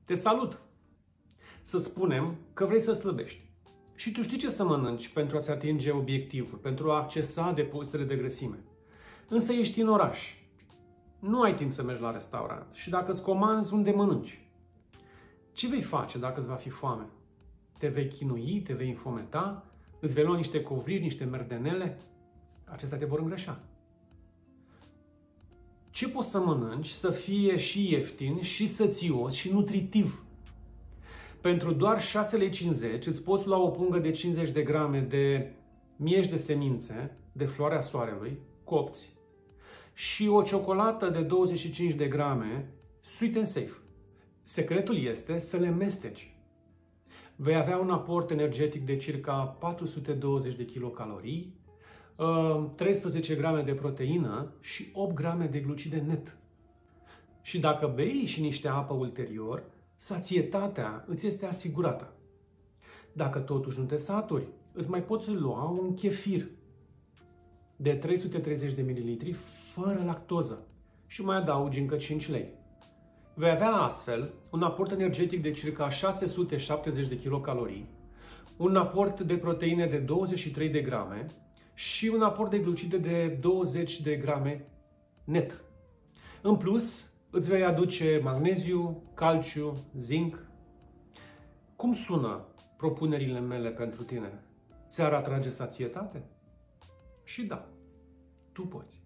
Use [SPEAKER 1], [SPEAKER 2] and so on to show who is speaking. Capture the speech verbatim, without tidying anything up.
[SPEAKER 1] Te salut! Să spunem că vrei să slăbești. Și tu știi ce să mănânci pentru a-ți atinge obiectivul, pentru a accesa depozitele de grăsime. Însă ești în oraș. Nu ai timp să mergi la restaurant. Și dacă îți comanzi, unde mănânci? Ce vei face dacă îți va fi foame? Te vei chinui, te vei înfometa, îți vei lua niște covrigi, niște merdenele? Acestea te vor îngrășa. Ce poți să mănânci să fie și ieftin, și sățios, și nutritiv? Pentru doar șase lei cincizeci îți poți lua o pungă de cincizeci de grame de mieși de semințe de floarea soarelui, copți, și o ciocolată de douăzeci și cinci de grame Sweet and Safe. Secretul este să le mesteci. Vei avea un aport energetic de circa patru sute douăzeci de kilocalorii, treisprezece grame de proteină și opt grame de glucide net. Și dacă bei și niște apă ulterior, sațietatea îți este asigurată. Dacă totuși nu te saturi, îți mai poți lua un chefir de trei sute treizeci de mililitri fără lactoză și mai adaugi încă cinci lei. Vei avea astfel un aport energetic de circa șase sute șaptezeci de kilocalorii, un aport de proteine de douăzeci și trei de grame și un aport de glucide de douăzeci de grame net. În plus, îți vei aduce magneziu, calciu, zinc. Cum sună propunerile mele pentru tine? Ți-ar atrage sațietate? Și da, tu poți.